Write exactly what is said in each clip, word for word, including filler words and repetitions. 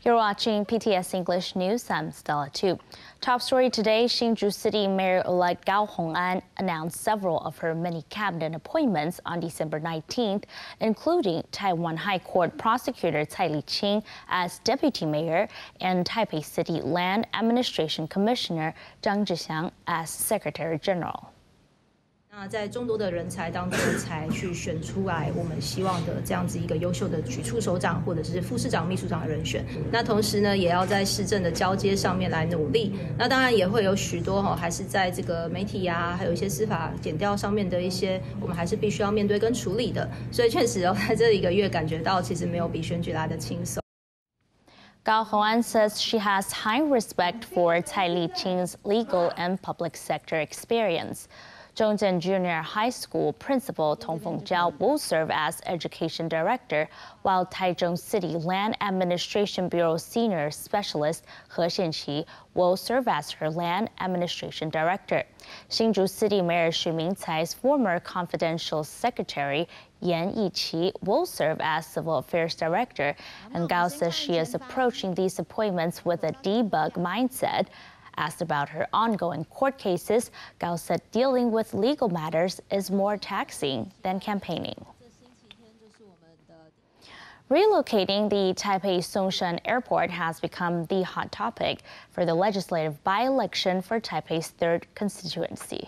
You're watching P T S English News. I'm Stella Tu. Top story today, Hsinchu City Mayor-elect Gao Hong'an announced several of her many cabinet appointments on December nineteenth, including Taiwan High Court Prosecutor Cai Liqing as Deputy Mayor and Taipei City Land Administration Commissioner Zhang Zhixiang as Secretary General. 那在众多的人才当中，才去选出来我们希望的这样子一个优秀的局处首长或者是副市长、秘书长的人选。那同时呢，也要在市政的交接上面来努力。那当然也会有许多哈，还是在这个媒体啊，还有一些司法检调上面的一些，我们还是必须要面对跟处理的。所以确实哦，在这一个月感觉到，其实没有比选举来的轻松。 Gao Hong'an says she has high respect for Cai Liqing's legal and public sector experience. Zhongjian Junior High School Principal Tong Fengjiao will serve as Education Director, while Taichung City Land Administration Bureau Senior Specialist He Xianqi will serve as her Land Administration Director. Hsinchu City Mayor Xu Mingcai's former confidential secretary Yan Yiqi will serve as Civil Affairs Director, and Gao says she is approaching these appointments with a debug mindset. Asked about her ongoing court cases, Gao said dealing with legal matters is more taxing than campaigning. Relocating the Taipei Songshan Airport has become the hot topic for the legislative by-election for Taipei's third constituency.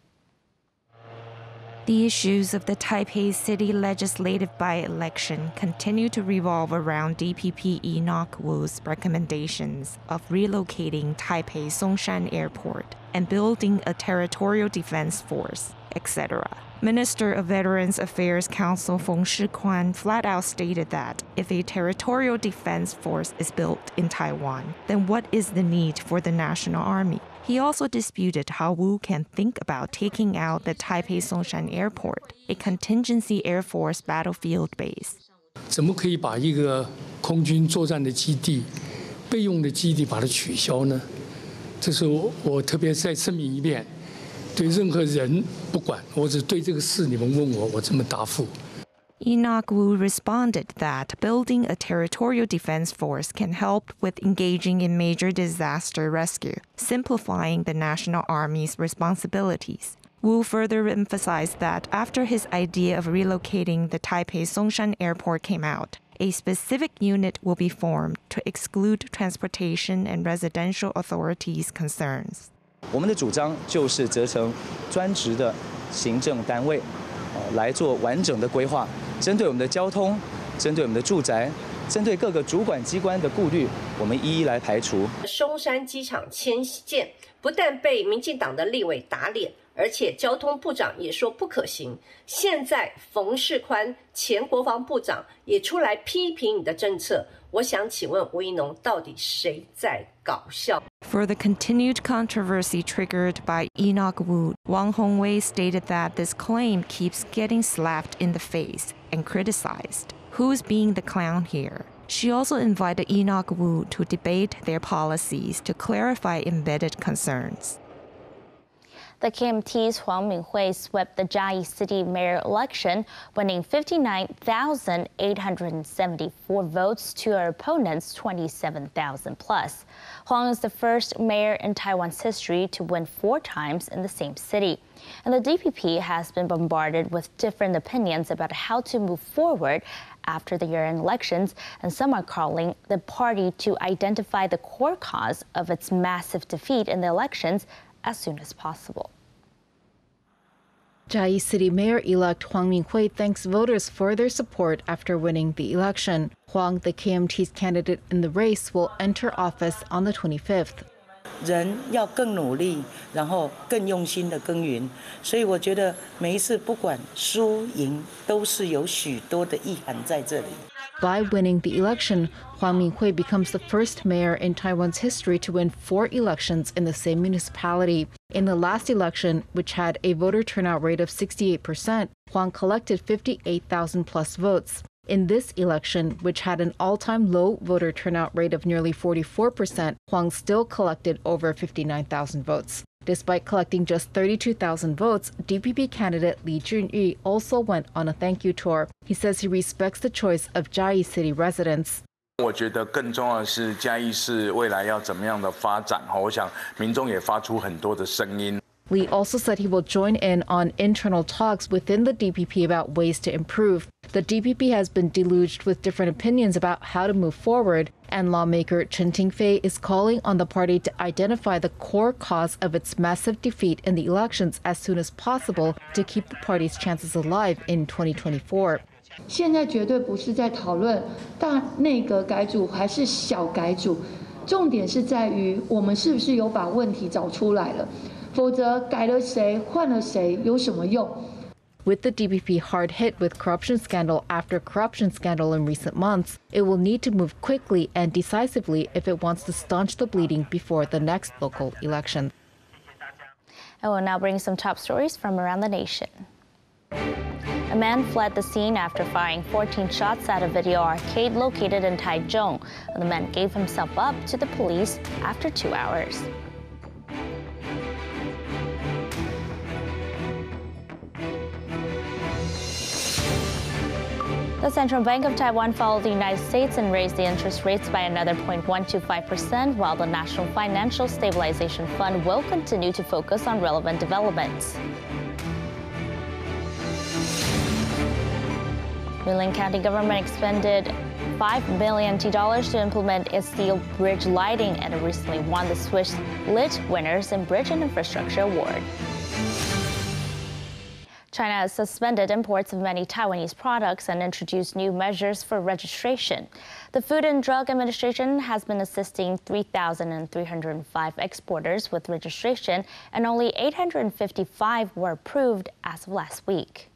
The issues of the Taipei City legislative by-election continue to revolve around D P P Enoch Wu's recommendations of relocating Taipei Songshan Airport and building a territorial defense force, et cetera. Minister of Veterans Affairs Counsel Feng Shikuan flat out stated that if a territorial defense force is built in Taiwan, then what is the need for the National Army? He also disputed how Wu can think about taking out the Taipei Songshan Airport, a contingency Air Force battlefield base. 怎么可以把一个空军作战的基地、备用的基地把它取消呢？这是我我特别再声明一遍，对任何人不管，我只对这个事你们问我，我这么答复。 Enoch Wu responded that building a territorial defense force can help with engaging in major disaster rescue, simplifying the National Army's responsibilities. Wu further emphasized that after his idea of relocating the Taipei Songshan Airport came out, a specific unit will be formed to exclude transportation and residential authorities' concerns. 我们的主张就是责成专职的行政单位，来做完整的规划。 针对我们的交通，针对我们的住宅，针对各个主管机关的顾虑，我们一一来排除。 松山机场迁建不但被民进党的立委打脸，而且交通部长也说不可行。现在冯世宽前国防部长也出来批评你的政策。我想请问吴怡农，到底谁在搞笑？ For the continued controversy triggered by Enoch Wu, Wang Hongwei stated that this claim keeps getting slapped in the face and criticized. Who's being the clown here? She also invited Enoch Wu to debate their policies to clarify embedded concerns. The K M T's Huang Minghui swept the Chiayi City mayor election, winning fifty-nine thousand eight hundred seventy-four votes to her opponent's twenty-seven thousand plus. Huang is the first mayor in Taiwan's history to win four times in the same city. And the D P P has been bombarded with different opinions about how to move forward after the year-end elections, and some are calling the party to identify the core cause of its massive defeat in the elections as soon as possible. Chiayi City Mayor-elect Huang Minghui thanks voters for their support after winning the election. Huang, the K M T's candidate in the race, will enter office on the twenty-fifth. 人要更努力，然后更用心的耕耘。所以我觉得每一次不管输赢，都是有许多的意涵在这里。 By winning the election, Huang Minghui becomes the first mayor in Taiwan's history to win four elections in the same municipality. In the last election, which had a voter turnout rate of sixty-eight percent, Huang collected fifty-eight thousand plus votes. In this election, which had an all-time low voter turnout rate of nearly forty-four percent, Huang still collected over fifty-nine thousand votes. Despite collecting just thirty-two thousand votes, D P P candidate Li Junyu also went on a thank you tour. He says he respects the choice of Chiayi City residents. 我觉得更重要的是嘉义市未来要怎么样的发展哈，我想民众也发出很多的声音。 Lee also said he will join in on internal talks within the D P P about ways to improve. The D P P has been deluged with different opinions about how to move forward, and lawmaker Chen Ting-fei is calling on the party to identify the core cause of its massive defeat in the elections as soon as possible to keep the party's chances alive in twenty twenty-four. 现在绝对不是在讨论大内阁改组还是小改组，重点是在于我们是不是有把问题找出来了。 否则改了谁换了谁有什么用？ With the D P P hard hit with corruption scandal after corruption scandal in recent months, it will need to move quickly and decisively if it wants to staunch the bleeding before the next local election. I will now bring some top stories from around the nation. A man fled the scene after firing fourteen shots at a video arcade located in Taichung. The man gave himself up to the police after two hours. The Central Bank of Taiwan followed the United States and raised the interest rates by another zero point one two five percent, while the National Financial Stabilization Fund will continue to focus on relevant developments. Milling County government expended five million dollars to implement its steel bridge lighting, and it recently won the Swiss Lit Winners in Bridge and Infrastructure Award. China has suspended imports of many Taiwanese products and introduced new measures for registration. The Food and Drug Administration has been assisting three thousand three hundred five exporters with registration, and only eight hundred fifty-five were approved as of last week.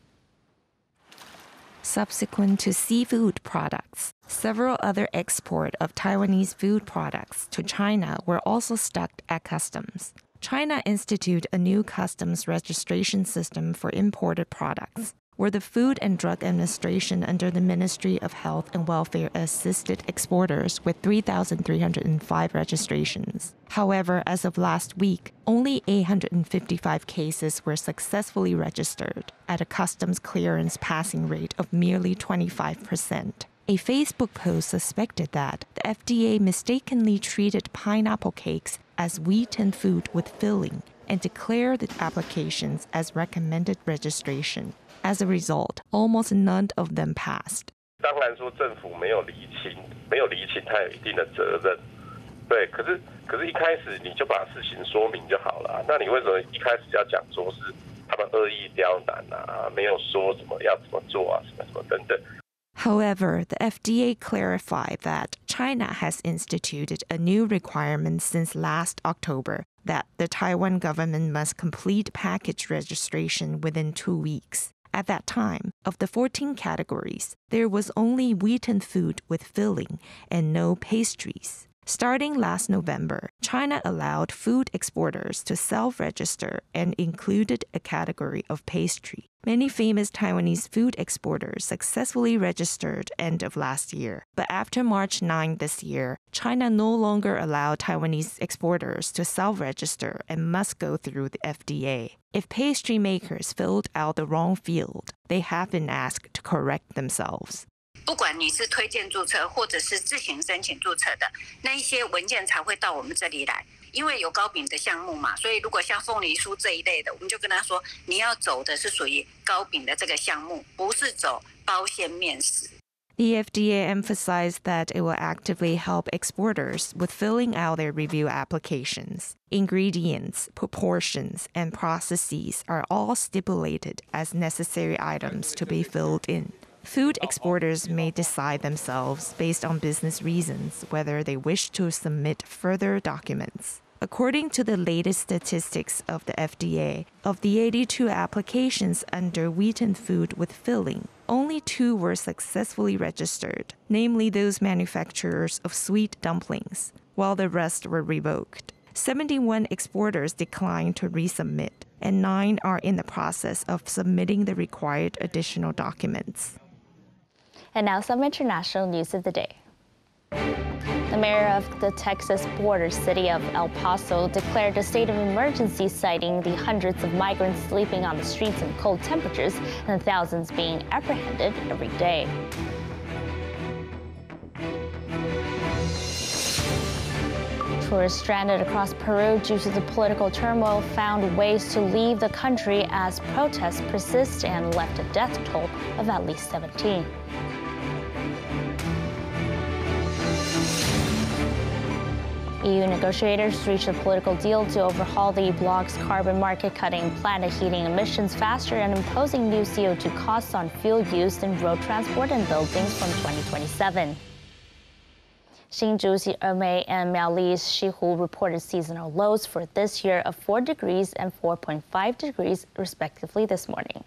Subsequent to seafood products, several other exports of Taiwanese food products to China were also stuck at customs. China instituted a new customs registration system for imported products, where the Food and Drug Administration under the Ministry of Health and Welfare assisted exporters with three thousand three hundred five registrations. However, as of last week, only eight hundred fifty-five cases were successfully registered at a customs clearance passing rate of merely twenty-five percent. A Facebook post suspected that the F D A mistakenly treated pineapple cakes as wheaten food with filling and declared the applications as recommended registration. As a result, almost none of them passed. 当然说政府没有厘清，没有厘清，它有一定的责任。对，可是可是一开始你就把事情说明就好了。那你为什么一开始要讲说是他们恶意刁难啊？没有说什么要怎么做啊？什么什么等等。 However, the F D A clarified that China has instituted a new requirement since last October that the Taiwan government must complete package registration within two weeks. At that time, of the fourteen categories, there was only wheaten food with filling and no pastries. Starting last November, China allowed food exporters to self-register and included a category of pastry. Many famous Taiwanese food exporters successfully registered end of last year. But after March ninth this year, China no longer allowed Taiwanese exporters to self-register and must go through the F D A. If pastry makers filled out the wrong field, they have been asked to correct themselves. 不管你是推荐注册或者是自行申请注册的，那一些文件才会到我们这里来。因为有糕饼的项目嘛，所以如果像凤梨酥这一类的，我们就跟他说，你要走的是属于糕饼的这个项目，不是走包馅面食。 The F D A emphasized that it will actively help exporters with filling out their review applications. Ingredients, proportions, and processes are all stipulated as necessary items to be filled in. Food exporters may decide themselves based on business reasons whether they wish to submit further documents. According to the latest statistics of the F D A, of the eighty-two applications under wheaten food with filling, only two were successfully registered, namely those manufacturers of sweet dumplings, while the rest were revoked. seventy-one exporters declined to resubmit, and nine are in the process of submitting the required additional documents. And now some international news of the day. The mayor of the Texas border city of El Paso declared a state of emergency, citing the hundreds of migrants sleeping on the streets in cold temperatures and the thousands being apprehended every day. tourists stranded across Peru due to the political turmoil found ways to leave the country as protests persist and left a death toll of at least seventeen. E U negotiators reached a political deal to overhaul the bloc's carbon market, cutting planet heating emissions faster and imposing new C O two costs on fuel used in road transport and buildings from twenty twenty-seven. Hsinchu's Emei and Miaoli's Shihu reported seasonal lows for this year of four degrees and four point five degrees, respectively, this morning.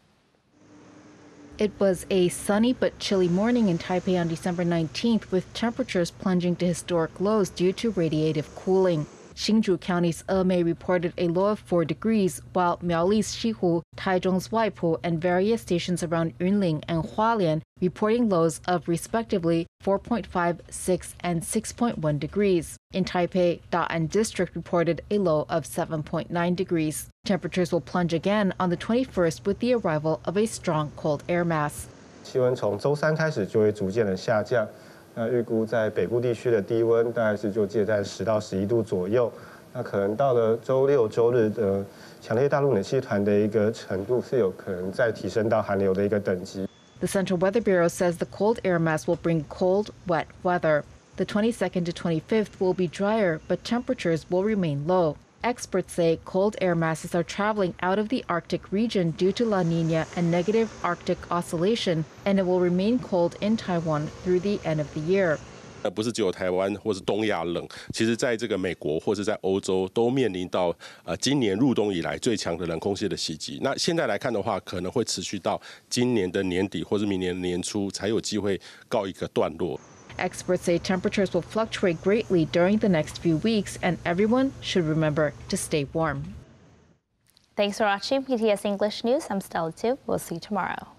It was a sunny but chilly morning in Taipei on December nineteenth, with temperatures plunging to historic lows due to radiative cooling. Hsinchu County's Emei reported a low of four degrees, while Miaoli's Shihu, Taichung's Waipu, and various stations around Yunling and Hualien reporting lows of respectively four point five, six, and six point one degrees. In Taipei, Da'an District reported a low of seven point nine degrees. Temperatures will plunge again on the twenty-first with the arrival of a strong cold air mass. 气温从周三开始就会逐渐的下降。 那预估在北部地区的低温大概是就介在十到十一度左右，那可能到了周六周日的强烈大陆冷气团的一个程度是有可能再提升到寒流的一个等级。 The Central Weather Bureau says the cold air mass will bring cold, wet weather. The twenty-second to twenty-fifth will be drier, but temperatures will remain low. Experts say cold air masses are traveling out of the Arctic region due to La Nina and negative Arctic oscillation, and it will remain cold in Taiwan through the end of the year. 呃，不是只有台湾或是东亚冷，其实在这个美国或是在欧洲都面临到呃今年入冬以来最强的冷空气的袭击。那现在来看的话，可能会持续到今年的年底或是明年的年初才有机会告一个段落。 Experts say temperatures will fluctuate greatly during the next few weeks, and everyone should remember to stay warm. Thanks for watching P T S English News. I'm Stella Tu. We'll see you tomorrow.